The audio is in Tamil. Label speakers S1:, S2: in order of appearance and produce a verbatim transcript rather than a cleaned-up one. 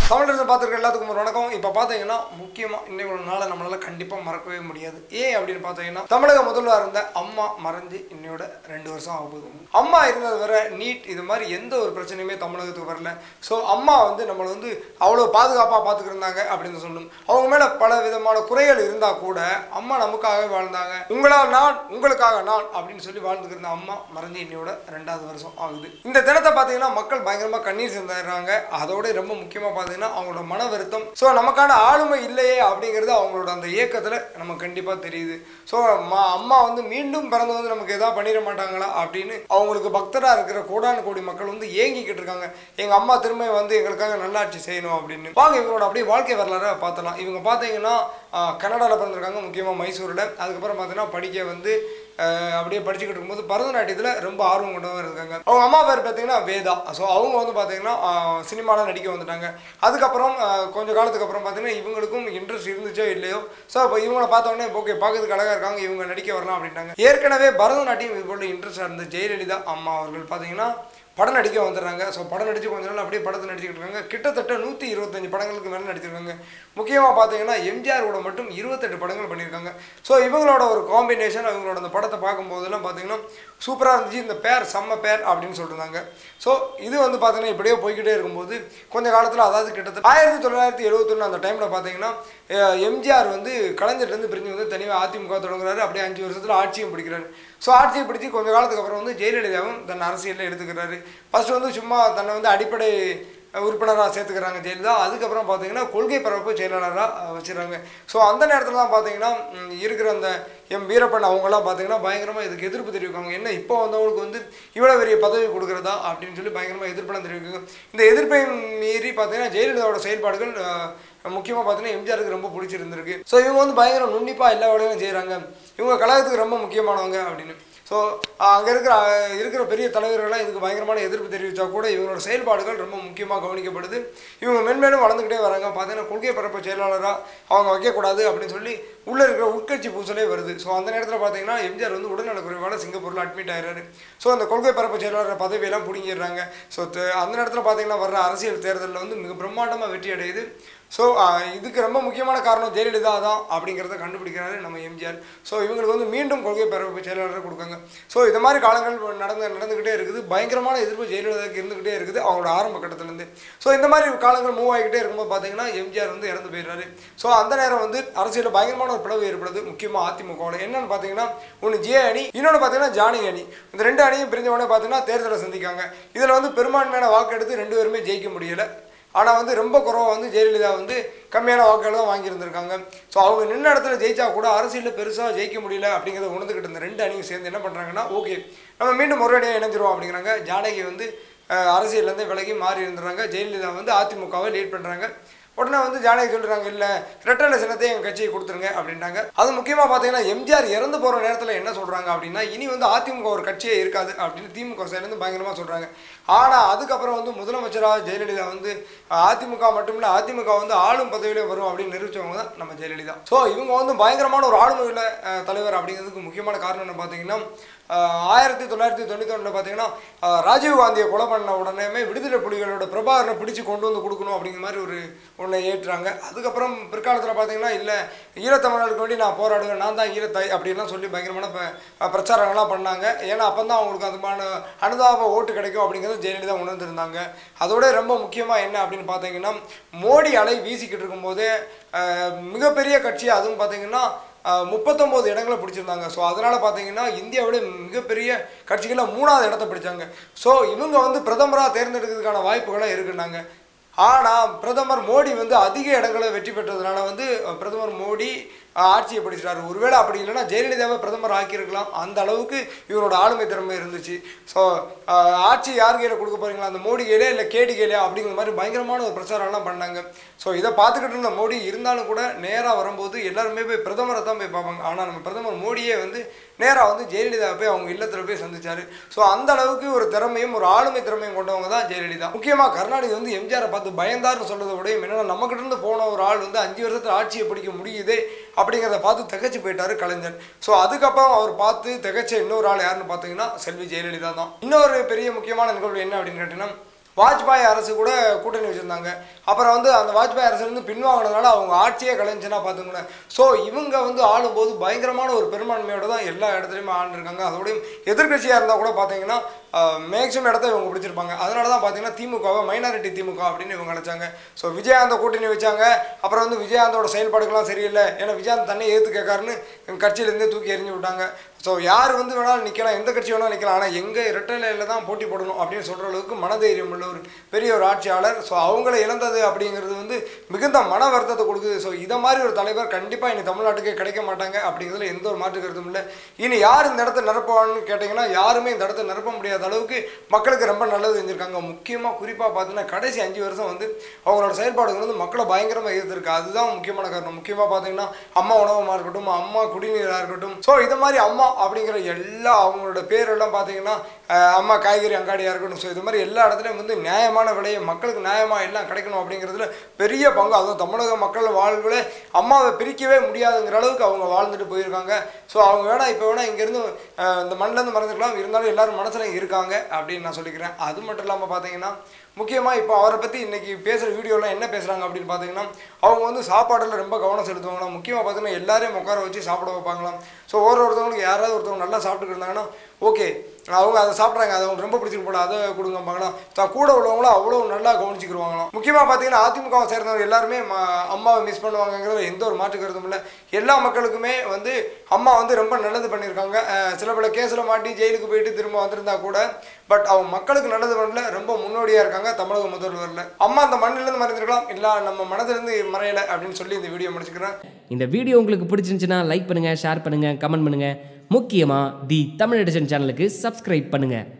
S1: தமிழரசு பார்த்துருக்க எல்லாத்துக்கும் ஒரு வணக்கம். இப்போ பார்த்தீங்கன்னா முக்கியமாக இன்னைக்கு ஒரு நாளை நம்மளால கண்டிப்பாக மறக்கவே முடியாது. ஏன் அப்படின்னு பார்த்தீங்கன்னா தமிழக முதல்வராக இருந்த அம்மா மறைஞ்சு இன்னையோட ரெண்டு வருஷம் ஆகுது. அம்மா இருந்தது வர நீட் இது மாதிரி எந்த ஒரு பிரச்சனையுமே தமிழகத்துக்கு வரல. ஸோ அம்மா வந்து நம்மளை வந்து அவ்வளோ பாதுகாப்பாக பார்த்துக்கிருந்தாங்க அப்படின்னு சொல்லணும். அவங்க மேலே பல விதமான குறைகள் இருந்தால் கூட அம்மா நமக்காகவே வாழ்ந்தாங்க. உங்களால் நான் உங்களுக்காக நான் அப்படின்னு சொல்லி வாழ்ந்துக்கிருந்த அம்மா மறைஞ்சு இன்னையோட ரெண்டாவது வருஷம் ஆகுது. இந்த தினத்தை பார்த்தீங்கன்னா மக்கள் பயங்கரமாக கண்ணீர் சிந்துறாங்க. அதோட ரொம்ப முக்கியமாக பார்த்தீங்கன்னா அவங்களோட மன வருத்தம். ஸோ நமக்கான ஆளுமை இல்லையே அப்படிங்கிறது அவங்களோட அந்த இயக்கத்தில் நமக்கு கண்டிப்பாக தெரியுது. ஸோ அம்மா வந்து மீண்டும் பிறந்து வந்து நமக்கு எதாவது பண்ணிட மாட்டாங்களா அப்படின்னு அவங்களுக்கு பக்தராக இருக்கிற கோடான கோடி மக்கள் வந்து ஏங்கிக்கிட்டு இருக்காங்க. எங்கள் அம்மா திரும்ப வந்து எங்களுக்காக நல்லாட்சி செய்யணும் அப்படின்னு. வாங்க இவங்களோட அப்படியே வாழ்க்கை வரலாறு பார்த்தலாம். இவங்க பார்த்தீங்கன்னா கனடாவில் பிறந்திருக்காங்க, முக்கியமாக மைசூரில். அதுக்கப்புறம் பார்த்தீங்கன்னா படிக்க வந்து அப்படியே படிச்சுக்கிட்டு இருக்கும்போது பரதநாட்டியத்தில் ரொம்ப ஆர்வம் கொண்டவங்க இருக்காங்க. அவங்க அம்மா பேர் பார்த்தீங்கன்னா வேதா. ஸோ அவங்க வந்து பார்த்தீங்கன்னா சினிமாவில் நடிக்க வந்துட்டாங்க. அதுக்கப்புறம் கொஞ்சம் காலத்துக்கு அப்புறம் பார்த்தீங்கன்னா இவங்களுக்கும் இன்ட்ரெஸ்ட் இருந்துச்சோ இல்லையோ, ஸோ இப்போ இவங்களை பார்த்தோன்னே ஓகே பார்க்கறதுக்கு அழகாக இருக்காங்க, இவங்க நடிக்க வரலாம் அப்படின்ட்டாங்க. ஏற்கனவே பரதநாட்டியம் இது போல இன்ட்ரெஸ்டாக இருந்த ஜெயலலிதா அம்மா அவர்கள் பார்த்தீங்கன்னா படம் நடிக்க வந்துடுறாங்க. ஸோ படம் நடித்து கொஞ்ச நாள் அப்படியே படத்தை நடிச்சுக்கிட்டு இருக்காங்க. கிட்டத்தட்ட நூற்றி இருபத்தஞ்சு படங்களுக்கு மேலே நடிச்சிருக்காங்க. முக்கியமாக பார்த்தீங்கன்னா எம்ஜிஆரோட மட்டும் இருபத்தெட்டு படங்கள் பண்ணியிருக்காங்க. ஸோ இவங்களோட ஒரு காம்பினேஷன் அவங்களோட அந்த படத்தை பார்க்கும்போதெல்லாம் பார்த்தீங்கன்னா சூப்பராக இருந்துச்சு. இந்த பேர் செம்ம பேர் அப்படின்னு சொல்லியிருந்தாங்க. ஸோ இது வந்து பார்த்தீங்கன்னா இப்படியே போய்கிட்டே இருக்கும்போது கொஞ்சம் காலத்தில், அதாவது கிட்டத்தட்ட ஆயிரத்தி தொள்ளாயிரத்தி எழுபத்தொன்று அந்த டைமில் பார்த்தீங்கன்னா எம்ஜிஆர் வந்து கலைஞர்லேருந்து பிரிஞ்சு வந்து தனியாக அதிமுக தொடங்குறாரு. அப்படியே அஞ்சு வருஷத்தில் ஆட்சியும் பிடிக்கிறாரு. ஸோ ஆட்சியை பிடிச்சி கொஞ்சம் காலத்துக்கு அப்புறம் வந்து ஜெயலலிதாவும் தன் அரசியலில் எடுத்துக்கிறாரு. ஃபஸ்ட்டு வந்து சும்மா தன்னை வந்து அடிப்படை உறுப்பினராக சேர்த்துக்கிறாங்க ஜெயலலிதா. அதுக்கப்புறம் பார்த்தீங்கன்னா கொள்கை பரப்பு செயலாளராக வச்சுருக்காங்க. ஸோ அந்த நேரத்தில் தான் பார்த்தீங்கன்னா இருக்கிற அந்த எம் வீரப்பன் அவங்களாம் பார்த்தீங்கன்னா பயங்கரமாக இதுக்கு எதிர்ப்பு தெரிவிக்காங்க. என்ன இப்போ வந்தவங்களுக்கு வந்து இவ்வளோ பெரிய பதவி கொடுக்குறதா அப்படின்னு சொல்லி பயங்கரமாக எதிர்ப்பெல்லாம் தெரிவிக்காங்க. இந்த எதிர்ப்பை மீறி பார்த்தீங்கன்னா ஜெயலலிதாவோட செயல்பாடுகள் முக்கியமாக பார்த்தீங்கன்னா எம்ஜிஆருக்கு ரொம்ப பிடிச்சிருந்துருக்கு. ஸோ இவங்க வந்து பயங்கர நுண்ணிப்பாக எல்லா வேலையும் செய்கிறாங்க, இவங்க கழகத்துக்கு ரொம்ப முக்கியமானவங்க அப்படின்னு. ஸோ அங்கே இருக்கிற இருக்கிற பெரிய தலைவர்கள்லாம் இதுக்கு பயங்கரமான எதிர்ப்பு தெரிவித்தா கூட இவங்களோட செயல்பாடுகள் ரொம்ப முக்கியமாக கவனிக்கப்படுது. இவங்க மென்மேலும் வளர்ந்துக்கிட்டே வராங்க. பார்த்தீங்கன்னா கொள்கை பரப்பு செயலாளராக அவங்க வைக்கக்கூடாது அப்படின்னு சொல்லி உள்ளே இருக்கிற உட்கட்சி பூசலே வருது. ஸோ அந்த நேரத்தில் பார்த்தீங்கன்னா எம்ஜிஆர் வந்து உடல்நலக்குறைவால் சிங்கப்பூரில் அட்மிட் ஆகிறாரு. ஸோ அந்த கொள்கை பரப்பு செயலாளர் பதவியெல்லாம் பிடிங்கிடுறாங்க. ஸோ அந்த நேரத்தில் பார்த்தீங்கன்னா வர்ற அரசியல் தேர்தலில் வந்து மிக பிரம்மாண்டமாக வெற்றி அடையுது. ஸோ இதுக்கு ரொம்ப முக்கியமான காரணம் ஜெயலலிதா தான் அப்படிங்கிறத கண்டுபிடிக்கிறாரு நம்ம எம்ஜிஆர். ஸோ இவங்களுக்கு வந்து மீண்டும் கொள்கை பரப்பு செயலாளரை கொடுக்காங்க. ஸோ இது மாதிரி காலங்கள் நடந்து நடந்துக்கிட்டே இருக்குது. பயங்கரமான எதிர்ப்பு ஜெயலலிதாவுக்கு இருந்துக்கிட்டே இருக்குது அவங்களோட ஆரம்ப கட்டத்திலேருந்து. ஸோ இந்த மாதிரி காலங்கள் மூவ் ஆகிக்கிட்டே இருக்கும்போது பார்த்தீங்கன்னா எம்ஜிஆர் வந்து இறந்து போயிடுறாரு. ஸோ அந்த நேரம் வந்து அரசியலில் பயங்கரமான ஒரு பிளவு ஏற்படுது. முக்கியமாக அதிமுகவில் என்னென்னு பார்த்தீங்கன்னா ஒன்று ஜே அணி, இன்னொன்று பார்த்தீங்கன்னா ஜானகி அணி. இந்த ரெண்டு அணியும் பிரிஞ்ச உடனே பார்த்தீங்கன்னா தேர்தலை சந்திக்காங்க. இதில் வந்து பெரும்பான்மையான வாக்கு எடுத்து ரெண்டு பேருமே ஜெயிக்க முடியலை. ஆனால் வந்து ரொம்ப குறவாக வந்து ஜெயலலிதா வந்து கம்மியான வாக்குகள் தான் வாங்கியிருந்திருக்காங்க. ஸோ அவங்க நின்ன இடத்துல ஜெயிச்சா கூட அரசியலில் பெருசாக ஜெயிக்க முடியல அப்படிங்கிறத உணர்ந்துக்கிட்டு இருந்த ரெண்டு அணியும் சேர்ந்து என்ன பண்ணுறாங்கன்னா ஓகே நம்ம மீண்டும் ஒரேடியாக இணைஞ்சிருவோம் அப்படிங்கிறாங்க. ஜானகி வந்து அரசியல்லேருந்து விலகி மாறி இருந்துடுறாங்க. ஜெயலலிதா வந்து அதிமுகவை லீட் பண்ணுறாங்க. உடனே வந்து ஜானகி சொல்கிறாங்க இல்லை ரெட்டலை சின்னத்தை எங்கள் கட்சியை கொடுத்துருங்க அப்படின்ட்டாங்க. அது முக்கியமாக பார்த்தீங்கன்னா எம்ஜிஆர் இறந்து போகிற நேரத்தில் என்ன சொல்கிறாங்க அப்படின்னா இனி வந்து அதிமுக ஒரு கட்சியே இருக்காது அப்படின்னு திமுக சைட்லேருந்து பயங்கரமாக சொல்கிறாங்க. ஆனால் அதுக்கப்புறம் வந்து முதலமைச்சராக ஜெயலலிதா வந்து அதிமுக மட்டும் இல்லை அதிமுக வந்து ஆளும் பதவியிலே வரும் அப்படின்னு நிரூபித்தவங்க தான் நம்ம ஜெயலலிதா. ஸோ இவங்க வந்து பயங்கரமான ஒரு ஆளுமையுள்ள தலைவர் அப்படிங்கிறதுக்கு முக்கியமான காரணம் என்ன பார்த்தீங்கன்னா ஆயிரத்தி தொள்ளாயிரத்தி தொண்ணூற்றி ஒன்றில் பார்த்தீங்கன்னா ராஜீவ்காந்தியை கொலை பண்ண உடனே விடுதலை புலிகளோட பிரபாகரனை பிடிச்சி கொண்டு வந்து கொடுக்கணும் அப்படிங்கிற மாதிரி ஒரு ஒன்றை ஏற்றுறாங்க. அதுக்கப்புறம் பிற்காலத்தில் பார்த்தீங்கன்னா இல்லை ஈழத்தமிழர்களுக்கு வேண்டி நான் போராடுவேன், நான் தான் ஈழத்தாய் அப்படின்லாம் சொல்லி பயங்கரமான பிரச்சாரங்கள்லாம் பண்ணாங்க. ஏன்னா அப்போ தான் அவங்களுக்கு அதுமான அனுதாப ஓட்டு கிடைக்கும் அப்படிங்கிறது ஜெயலலிதா உணர்ந்துருந்தாங்க. அதோட ரொம்ப முக்கியமாக என்ன அப்படின்னு பார்த்தீங்கன்னா மோடி அலை வீசிக்கிட்டு இருக்கும்போதே மிகப்பெரிய கட்சி அதுவும் பார்த்தீங்கன்னா முப்பத்தொம்போது இடங்களை பிடிச்சிருந்தாங்க. ஸோ அதனால் பார்த்தீங்கன்னா இந்தியாவோட மிகப்பெரிய கட்சிகளில் மூணாவது இடத்த பிடிச்சாங்க. ஸோ இவங்க வந்து பிரதமராக தேர்ந்தெடுக்கிறதுக்கான வாய்ப்புகளாக இருக்குன்னாங்க. ஆனால் பிரதமர் மோடி வந்து அதிக இடங்களை வெற்றி பெற்றதுனால வந்து பிரதமர் மோடி ஆட்சியை பிடிச்சிட்டாரு. ஒருவேளை அப்படி இல்லைன்னா ஜெயலலிதாவை பிரதமர் ஆக்கியிருக்கலாம். அந்த அளவுக்கு இவரோட ஆளுமை திறமை இருந்துச்சு. ஸோ ஆட்சி யார் கையில் கொடுக்க போகிறீங்களா, அந்த மோடி கையிலே இல்லை கேடி கையிலே அப்படிங்கிற மாதிரி பயங்கரமான ஒரு பிரச்சாரம்லாம் பண்ணாங்க. ஸோ இதை பார்த்துக்கிட்டு இருந்த மோடி இருந்தாலும் கூட நேராக வரும்போது எல்லாருமே போய் பிரதமரை தான் போய் பார்ப்பாங்க. ஆனால் நம்ம பிரதமர் மோடியே வந்து நேராக வந்து ஜெயலலிதா போய் அவங்க இல்லத்தில் போய் சந்திச்சாரு. ஸோ அந்த அளவுக்கு ஒரு திறமையும் ஒரு ஆளுமை திறமையும் கொண்டவங்க தான் ஜெயலலிதா. முக்கியமாக கருணாநிதி வந்து எம்ஜிஆரை பார்த்து பயந்தார்னு சொல்றதை விட என்னன்னா நம்மகிட்ட இருந்து போன ஒரு ஆள் வந்து அஞ்சு வருஷத்தில் ஆட்சியை பிடிக்க முடியுதே அப்படிங்கிறத பார்த்து திகச்சு போயிட்டாரு கலைஞர். ஸோ அதுக்கப்புறம் அவர் பார்த்து திகச்ச இன்னொரு ஆள் யாருன்னு பார்த்தீங்கன்னா செல்வி ஜெயலலிதா தான். இன்னொரு பெரிய முக்கியமான நிகழ்வு என்ன அப்படின்னு கேட்டீங்கன்னா வாஜ்பாய் அரசு கூட கூட்டணி வச்சுருந்தாங்க. அப்புறம் வந்து அந்த வாஜ்பாய் அரசுலேருந்து பின்வாங்கினதுனால அவங்க ஆட்சியே கலைஞ்சுன்னா பார்த்துங்களேன். ஸோ இவங்க வந்து ஆளும்போது பயங்கரமான ஒரு பெரும்பான்மையோட தான் எல்லா இடத்துலையுமே ஆண்டுருக்காங்க. அதோடையும் எதிர்கட்சியாக இருந்தால் கூட பார்த்தீங்கன்னா மேக்ஸிமம் இடத்த இவங்க பிடிச்சிருப்பாங்க. அதனால தான் பார்த்தீங்கன்னா திமுகவை மைனாரிட்டி திமுக அப்படின்னு இவங்க அழைச்சாங்க. ஸோ விஜயகாந்த கூட்டணி வச்சாங்க. அப்புறம் வந்து விஜயகாந்தோட செயல்பாடுகள்லாம் சரியில்லை, ஏன்னா விஜயகாந்த் தன்னை ஏற்று கேட்காருன்னு கட்சியிலேருந்தே தூக்கி எறிஞ்சு விட்டாங்க. ஸோ யார் வந்து வேணாலும் நிற்கலாம், எந்த கட்சி வேணாலும் நிற்கலாம், ஆனால் எங்கள் இரட்டையில தான் போட்டி போடணும் அப்படின்னு சொல்கிற அளவுக்கு மனதைரியம் உள்ள ஒரு பெரிய ஒரு ஆட்சியாளர். ஸோ அவங்கள இழந்தது அப்படிங்கிறது வந்து மிகுந்த மன வருத்தத்தை கொடுக்குது. ஸோ இதை மாதிரி ஒரு தலைவர் கண்டிப்பாக இனி தமிழ்நாட்டுக்கே கிடைக்க மாட்டாங்க அப்படிங்கிறதுல எந்த ஒரு மாற்று கருத்தும் இல்லை. இனி யார் இந்த இடத்த நிரப்புவான்னு கேட்டிங்கன்னா யாருமே இந்த இடத்த நிரப்ப முடியாத அளவுக்கு மக்களுக்கு ரொம்ப நல்லது செஞ்சுருக்காங்க. முக்கியமாக குறிப்பாக பார்த்தீங்கன்னா கடைசி அஞ்சு வருஷம் வந்து அவங்களோட செயல்பாடுகள் வந்து மக்களை பயங்கரமாக ஈர்த்திருக்கு. அதுதான் முக்கியமான காரணம். முக்கியமாக பார்த்தீங்கன்னா அம்மா உணவமாக இருக்கட்டும், அம்மா குடிநீராக இருக்கட்டும், ஸோ இது மாதிரி அம்மா அப்படிங்கிற எல்லா அவங்களோட பேரெல்லாம் பார்த்தீங்கன்னா அம்மா காய்கறி அங்காடியாக இருக்கட்டும், ஸோ இது மாதிரி எல்லா இடத்துலையும் வந்து நியாயமான விலையை மக்களுக்கு நியாயமாக எல்லாம் கிடைக்கணும் அப்படிங்கிறதுல பெரிய பங்கு. அதுவும் தமிழக மக்கள் வாழ்வுகளே அம்மாவை பிரிக்கவே முடியாதுங்கிற அளவுக்கு அவங்க வாழ்ந்துட்டு போயிருக்காங்க. ஸோ அவங்க வேணா இப்போ வேணா இங்கேருந்து இந்த மண்ணிலேருந்து மறந்துக்கலாம், இருந்தாலும் எல்லாரும் மனசில் இருக்காங்க அப்படின்னு நான் சொல்லிக்கிறேன். அது மட்டும் இல்லாமல் பார்த்தீங்கன்னா முக்கியமாக இப்போ அவரை பற்றி இன்றைக்கி பேசுகிற வீடியோலாம் என்ன பேசுகிறாங்க அப்படின்னு பார்த்தீங்கன்னா அவங்க வந்து சாப்பாடில் ரொம்ப கவனம் செலுத்துவாங்களாம். முக்கியமாக பார்த்தீங்கன்னா எல்லாரையும் உட்கார வச்சு சாப்பிட வைப்பாங்களாம். ஸோ ஒரு ஒருத்தவங்களுக்கு யாராவது ஒருத்தவங்க நல்லா சாப்பிட்டுட்டு இருந்தாங்கன்னா ஓகே அவங்க அதை சாப்பிட்றாங்க, அதை அவங்க ரொம்ப பிடிச்சிருக்கு போல, அதை கொடுங்கப்பாங்களாம். கூட உள்ளவங்களும் அவ்வளோ நல்லா கவனிச்சிக்கிடுவாங்களாம். முக்கியமாக பார்த்தீங்கன்னா அதிமுகவை சேர்ந்தவங்க எல்லாருமே அம்மாவை மிஸ் பண்ணுவாங்கங்கிறத எந்த ஒரு மாற்று கருத்தும் இல்லை. எல்லா மக்களுக்குமே வந்து அம்மா வந்து ரொம்ப நல்லது பண்ணியிருக்காங்க. சில பல கேஸில் மாட்டி ஜெயிலுக்கு போயிட்டு திரும்ப வந்திருந்தா கூட பட் அவங்க மக்களுக்கு நல்லது பண்ணல, ரொம்ப முன்னோடியாக இருக்காங்க தமிழக முதல்வரில். அம்மா அந்த மண்ணிலேருந்து மறைந்திருக்கலாம், இல்லை நம்ம மனதிலிருந்து மறையலை அப்படின்னு சொல்லி இந்த வீடியோ முடிச்சுக்கிறேன்.
S2: இந்த வீடியோ உங்களுக்கு பிடிச்சிருந்துச்சுன்னா லைக் பண்ணுங்கள், ஷேர் பண்ணுங்கள், கமெண்ட் பண்ணுங்கள். முக்கியமாக தி தமிழ் எடிஷன் சேனலுக்கு சப்ஸ்கிரைப் பண்ணுங்கள்.